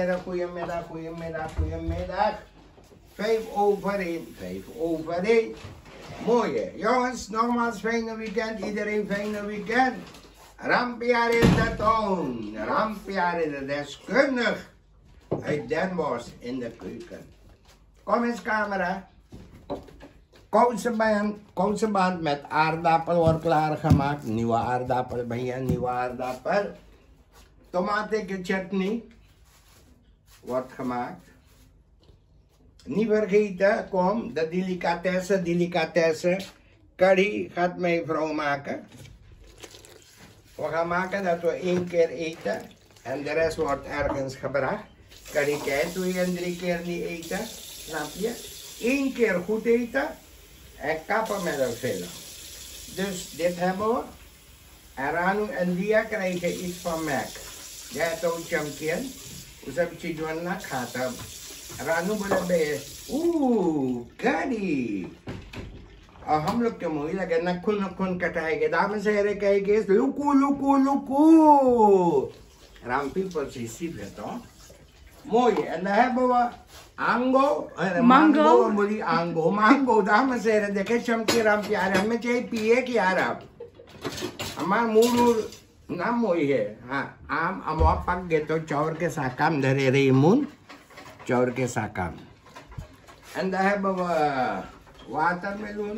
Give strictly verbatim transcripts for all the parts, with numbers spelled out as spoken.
heren, goedemiddag, goedemiddag, goedemiddag. Vijf over één, vijf over één. Mooie. Jongens, nogmaals fijne weekend. Iedereen fijne weekend. Rampiaar in de toon. Rampiaar in de deskundig. Uit Den Bosch in de keuken. Kom eens camera. Kousenband, kousenband met aardappel wordt klaargemaakt. Nieuwe aardappel, ben je een nieuwe aardappel? Tomaten chutney wordt gemaakt. Niet vergeten, kom, de delicatesse, delicatesse. Curry gaat mijn vrouw maken. We gaan maken dat we één keer eten en de rest wordt ergens gebracht. Curry kan twee en drie keer niet eten, snap je? Eén keer goed eten en kappen met een film. Dus dit hebben we. En Ranu en Dia krijgen iets van Mac. Jij hebt ook champion. Usap si Juan nak kata. Ranu boleh be. Ooh, curry. और हम लोग के मुँह लगे नखुन नखुन कटाएंगे दाम से रे कहेंगे लुकु लुकु लुकु Ram people sisi beto mooi en dan hebben we ango mango muli ango mango daam se re देखे चमकी राम प्यारे हमें चाहिए पिए कि यार आप हमारा मूड ना मोई है हाँ आम अमवा पक गए तो चौर के साकाम धरे रे इमून चौर के साकाम en dan hebben we watermeloen.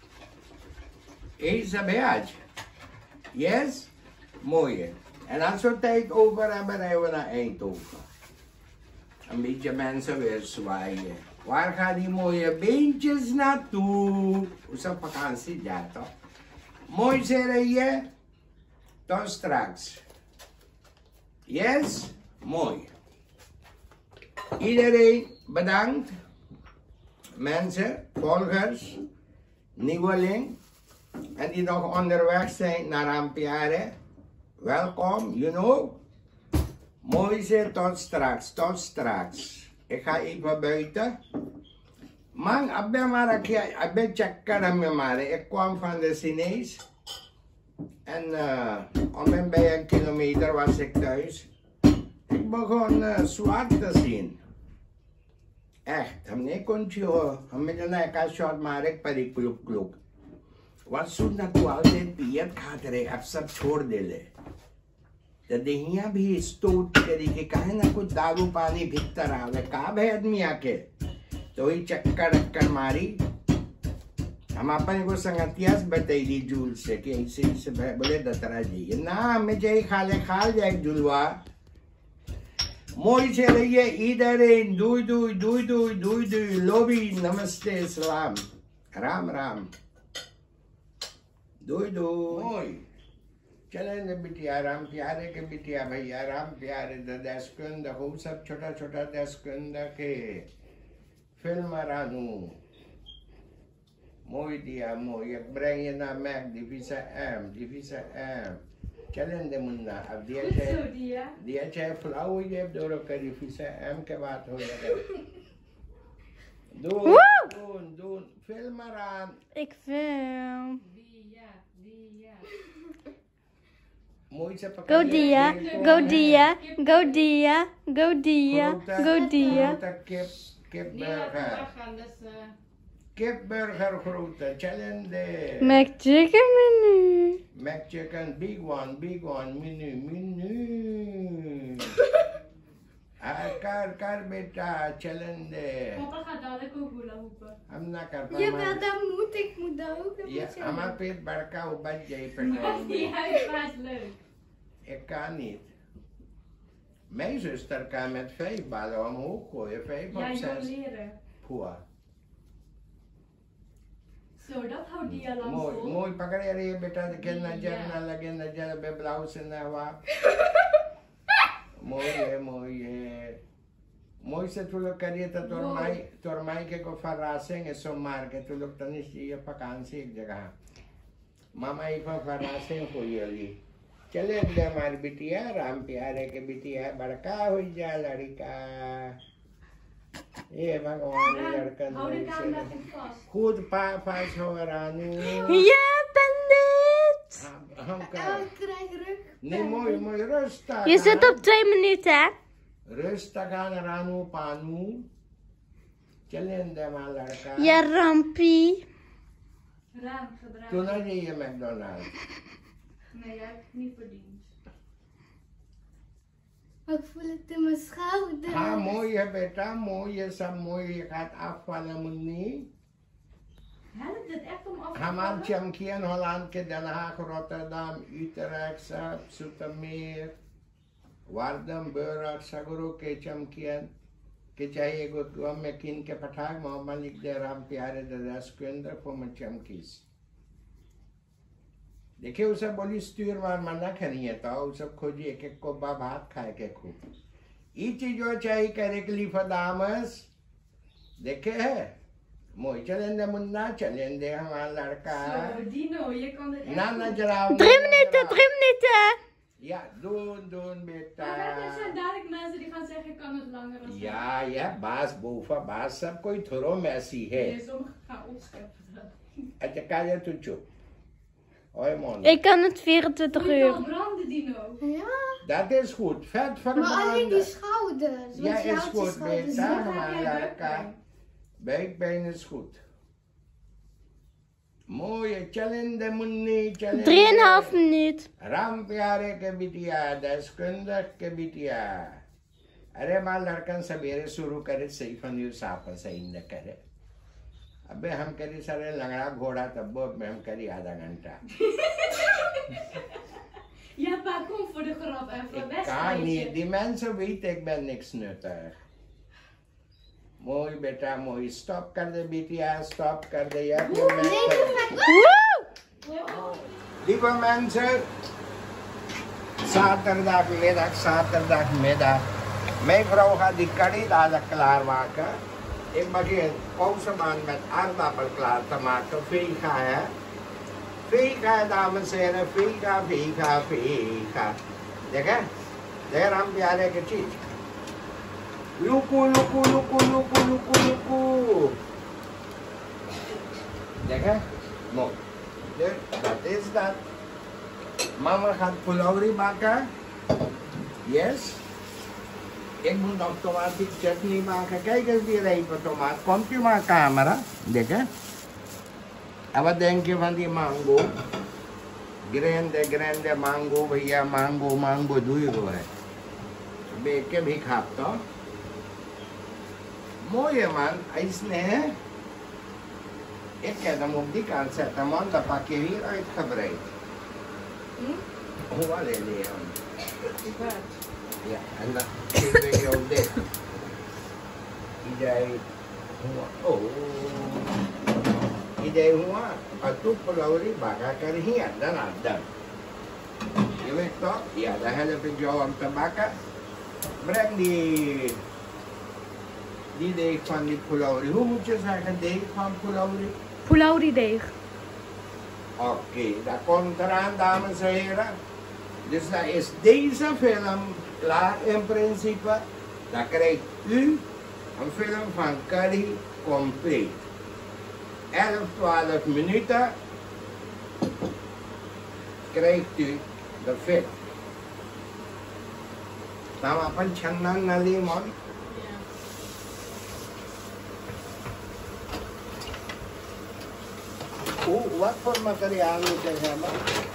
Eet ze bij uit. Yes? Mooi. En als we tijd over hebben, rijden we naar Eindhoven. Een beetje mensen weer zwaaien. Waar gaan die mooie beentjes naartoe? Hoe is vakantie daar toch? Mooi zeggen je. Tot straks. Yes? Mooi. Iedereen bedankt. Mensen, volgers, nieuweling en die nog onderweg zijn naar Rampiare. Welkom, you know. Mooi zit, tot straks, tot straks. Ik ga even buiten. Man, ik ben maar een keer, ik ben checken met maar. Ik kwam van de Chinees. En uh, om en bij een kilometer was ik thuis. Ik begon uh, zwart te zien. Echt, हमने कौन सी हो हमें जो ना एक शॉट मारे परी क्लुक क्लुक वह सुन ना तू आगे पियत खाते रहे अब सब छोड़ दे ले तो दहिया भी स्टोट तरीके का है ना कुछ दारू पानी भीतर आवे कहाँ है आदमी आके तो ही चक्कर रक्कर मारी हम अपन को संगतियास बताई दी जूल से कि ऐसे ऐसे बोले दतरा जी ना हमें जाए खाले खाल जाए जुलवा मोई से रहिए इधर दुई दुई दुई दुई दुई दुई लोबी नमस्ते सलाम राम राम दुई दुई मोई चले बिटिया राम प्यारे के बिटिया भैया राम प्यारे दस्कुंद खूब सब छोटा छोटा दस्कुंद के फिल्म रानू मोई दिया मोई ब्रेंग ये ना मैक डिफिसा एम डिफिसा एम चलें दे मुन्ना अब दिया चाहे दिया चाहे फ्लाउ ये दोनों करी फिर से एम के बात हो जाए दून दून दून फिल्म रान ik film Dia dia मोई से पकड़ go dia go dia go dia go dia go dia के के Dia बर्गर gaan dus के बर्गर grote चलें दे McChicken menu Mac chicken big one big one menu menu ah car car बेटा चलें दे Papa gaat dadelijk ook hula hoepen. हम ना कर jawel dat moet ik moet dat ook Ja, हमारा पेट बड़का हो बच जाए पर Die huis was leuk. ik kan niet. Mijn zuster kan met vijf ballen omhoog gooien, vijf of Jij wil zes. leren. Poeh. Zo, dat houdt die al lang Mooi, vol. mooi. पकड़े रहिए बेटा देखे Ja. नजर ना लगे नजर बे ब्लाउज से ना हुआ मोई है मोई है मोई से तू लोग करिए तो तोर मोई। माई तोर माई के को फरासेंगे सो मार के तू लोग तनिश ये पकान से एक जगह मामा एक फरासें हुई अली चले गए हमारी बिटिया राम प्यारे के बिटिया बड़का हो जा लड़का ये भगवान लड़कन Hou de camera even vast. खुद पा पास हो रानू ja bandit हम हम oh कर ik krijg rug Nee, mooi, mooi, rustig. je zit op twee minuten hè Rustig aan, Ranu Panu. Challenge mijn lड़का. Ja, Rampie. Raam gedraaid. Toen had je je McDonald's. Nee, jij hebt het niet verdiend. Ik voel het in mijn schouder. Ha, mooi hè, beta. Mooi is dat mooi. Je gaat afvallen, moet niet. Helpt het echt om af te Haman vallen? Tjamkien, Holland, Den Haag, Rotterdam, Utrecht, Zoetermeer, Waardenburg, Saguro के चमकियन के चाहिए गो तुम में किन के पठाक मोहम्मद लिख दे राम प्यारे दस केंद्र को में चमकीस देखिए उसे बोली स्टीर मार मना करिए तो उसे खोजी एक एक को बा भात खाए के खूब ये चीज जो चाहिए करे के लिए फदामस देखे है मोई चलेंगे मुन्ना चलेंगे हमारा लड़का Zo, Dino, je kan het echt ना goed. ना जरा Drie minuten, drie minuten. Ja, doen, doen, beta. Maar er zijn dadelijk mensen die gaan zeggen, ik kan het langer als Ja, ja, baas boven, baas सब कोई थोड़ो मैसी है. Nee, sommigen gaan opscheppen. अच्छा काया तू चुप. Hoi man. Ik kan het vierentwintig Moet je al uur. branden, Dino? Ja, Dat is goed. Vet maar alleen die verbranden. schouders. Ja, want je is houdt je goed, schouders beta. niet. Dan heb jij Maar buikpijn. lड़का. Buikpijn is goed. Mooie challenge Munni challenge. Drieënhalf minuut. Ram प्यारे के बिटिया दसकुंदक के बिटिया अरे मां लड़कन सवेरे शुरू करे सही फंदी साफ सही न करे अबे हम करी सारे लंगड़ा घोड़ा तब में हम करी आधा घंटा Ja, pa, kom voor de grap en voor ik het kan niet wedstrijdje. die mensen weten ik ben niks nuttig mooi बेटा mooi stop कर दे बिटिया stop कर दे यार Nee, doe met Woe! Lieve mensen, zaterdagmiddag, zaterdagmiddag. Mijn vrouw gaat die curry dadelijk klaarmaken. Ik begin pauzeman met aardappel klaar te maken. Vega, hè? Vega, dames en heren. Vega, vega, vega. देखा? देख राम प्यारे की चीज. लुकु, लुकु, लुकु, लुकु, लुकु, लुकु. देखा? मोर. Dat is dat. Mama gaat pulaurie maken. Yes. Ik moet nog tomatie chutney maken. Kijk eens die rijpe tomaat. Komt u maar camera. Dekje. En wat denk je van die mango? Grande, grande mango. भैया mango, mango दुईगो है. बेच के भी खाता. Mooie man. इसने ik heb hem op die kant zetten, man. Dat pak je hier uitgebreid. Hm? Hoe alleen Leon? Ik weet. Ja, en dan geef ik jou dit. Idee. Oh. Idee hoe? Atu pulauri baka kar hier, dan dan. Je weet toch? Ja, dan help ik jou om te bakken. Breng die, die deeg van die pulauri. Hoe moet je zeggen, deeg van pulauri? Pulauri deeg. Oké, okay, dat komt eraan, dames en heren. Dus dan is deze film klaar in principe. Dan krijgt u een film van curry compleet. elf, twaalf minuten krijgt u de film. Tama pan chandan na limon. Ja. Oeh, wat voor materiaal moet je hebben?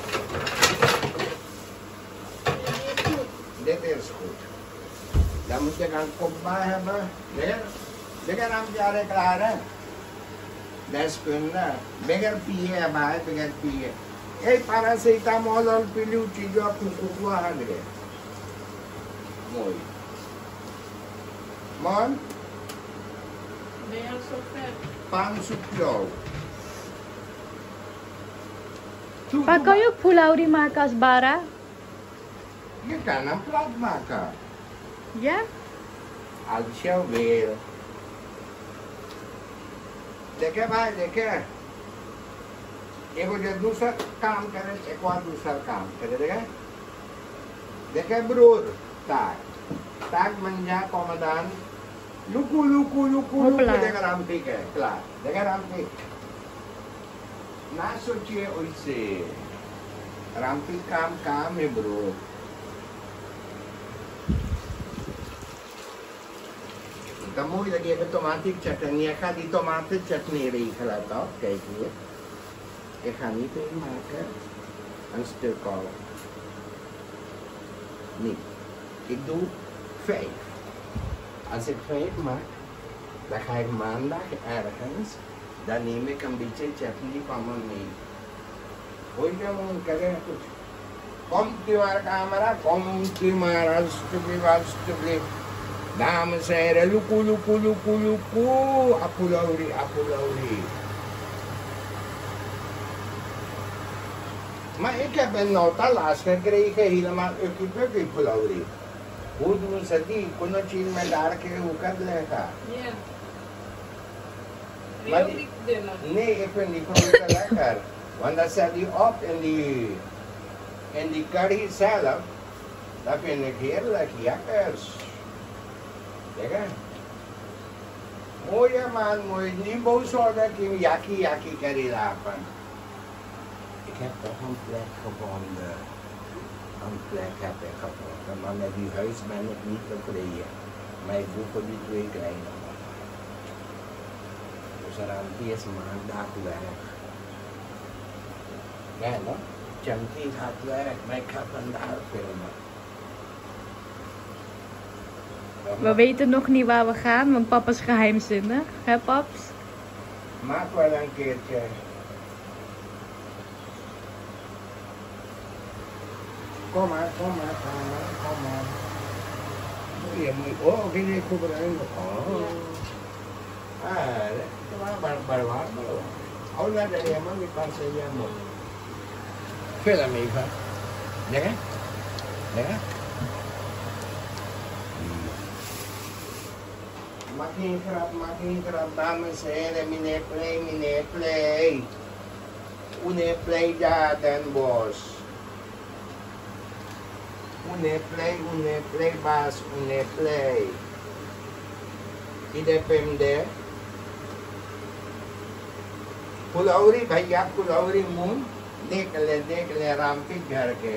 Dit is goed. Dan moet je een kopba hebben. Weer. Bigger aan jaren klaar hè. Deskunde. Bigger piye hebben hè. Bigger piye. Hey, paracetamol और पिल्लू चीजों आपको कुकुआ हट गए. Mooi. Man, Ben je al zo ver? pan zoek jou. Maar kan je ook pulauri maken als bara? Je kan een plat maken. Ja? Als je wil. देखे भाई देखे एगो जो दूसरा काम करे एक और दूसरा काम करे देखे देखे ब्रूर ताक ताक मंजा कोमदान लुकु लुकु लुकु लुकु देखे राम ठीक है क्लास देखे राम ठीक ना सोचिए वैसे राम ठीक काम काम है bro Dan moet je even tomaten chutney. Ik ga die tomaten chutney regelen, toch? Kijk hier. Ik ga niet veel maken. Een stuk al. Nee. Ik doe vijf. Als ik vijf maak, dan ga ik maandag ergens. Dan neem ik een beetje chutney van me mee. Hoor je hem krijgen? Komt u maar camera, komt u maar alsjeblieft, alsjeblieft. Dames en heren, luku, luku, luku, luku, apulauri, apulauri. Maar ik heb een nota laatst gekregen, helemaal ukkie-pukkie apulauri. Hoe doen ze die? Kunnen ze met daar hoe kan het leggen? Ja. Maar Wil die- ik dimmen? Nee, ik vind die groente lekker. Want dan zet die op in die, in die curry zelf. Dat vind ik heerlijk, lekkers. Kijk hè. Mooie man, mooi. Niet boos worden, ik heb yakkie yakkie curry lapen. Ik heb toch een plek gevonden. Een plek heb ik gevonden, maar met die huis ben ik niet tevreden. Maar ik doe voor die twee kleine. Dus er aan deze maandag weg. Ja, no? Chamti gaat weg, maar ik ga vandaag filmen. We weten nog niet waar we gaan, want papa is geheimzinnig. Hè, paps? Maak wel een keertje. Kom maar, kom maar, kom maar, kom maar. Moet je, moet je. Oh, oké, ik kom erin. Oh. Ah, itu mah bar-bar belum. Oh, nggak ada emang di pasarnya mau. Film Eva, ya kan? Ya kan? Makin kerap, makin kerap, dames en heren, meneer Play, meneer Play. Meneer Play dan bos. Meneer Play, meneer Play bas, meneer Play. Tidak pemde. पुलौरी भैया पुलौरी मुंह देख ले देख ले रामपी घर के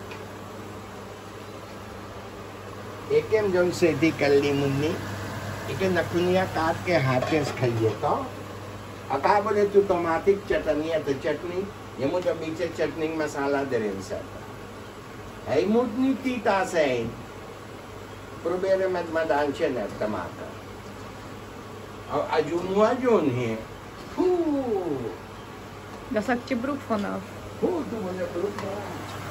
एकेम जोन सेधी कल्ली मुन्नी एके नकुनिया काट के हाथे से खाइए तो अका बोले तू टमाटिक चटनी है तो चटनी ये मुझे बीचे चटनी मसाला दरेन सा है मुटनी तीता से प्रोबेरे मत मदांचे न टमाटर और अजूनुआ जोन है Oeh, Daar zakt je broek vanaf. oeh, doe maar je broek maar.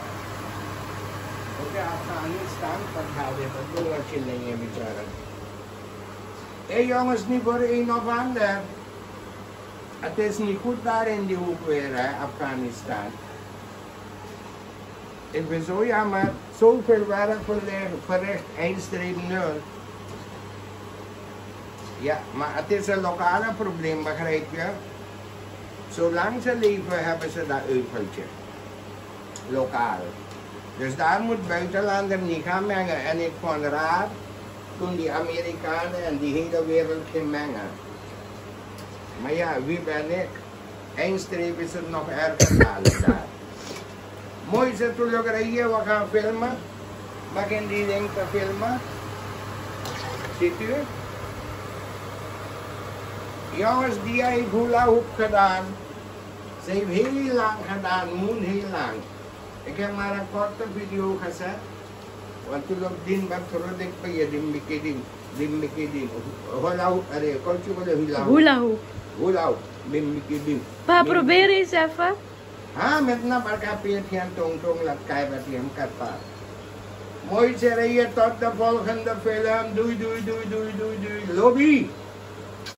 Oké, Afghanistan, wat gaat dit? Dat doe wat je dingen becara. Hé jongens, niet voor een of ander. Het is niet goed daar in die hoek weer, hè, Afghanistan. Ik ben zo jammer, zoveel werk verricht, eindstreep nul. Ja, maar het is een lokale probleem, begrijp je? Zolang ze leven hebben ze dat euveltje. Lokaal. Dus daar moet buitenlander niet gaan mengen. En ik vond raar toen die Amerikanen en die hele wereld ging mengen. Maar ja, wie ben ik? Eindstreep is het nog erger halen daar. Mooi ze tulog hier, we gaan filmen. Mag in die ding te filmen? Ziet u? Jongens, die heeft hula hoop gedaan. Ze heeft heel lang gedaan, moen heel lang. Ik heb maar een korte video gezet. Want toen op din wat terug ik bij je dim bikidim, dim bikidim. Hula hoop, arre, kortje hula hula hoop. Hula hoop. Hula hoop, dim bikidim. Pa, probeer eens even. Ha, met na barkapiet yan tong tong lat kay bat yan katpa. Mooi zeg je tot de volgende film. Doei doei doei doei doei doei. Lobby.